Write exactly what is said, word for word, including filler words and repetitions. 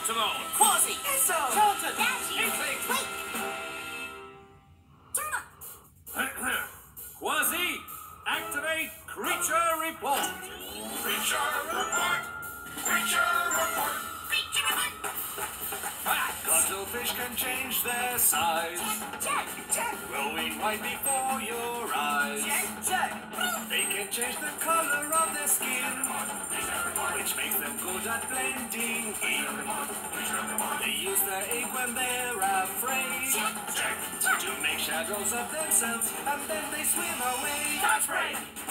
Octonauts. Quasi! Eso! Charlton. Dashi! Inkling. Wait! Turn up! Quasi, activate creature report. Creature report! Creature report! Creature report! Cuttlefish can change their size, Check! Check! growing right before your eyes. Check! Check! They can change the color of their skin, which makes them good at blending in. They use their ink when they're afraid Check! Check! Check! to make shadows of themselves, and then they swim away. Touch break!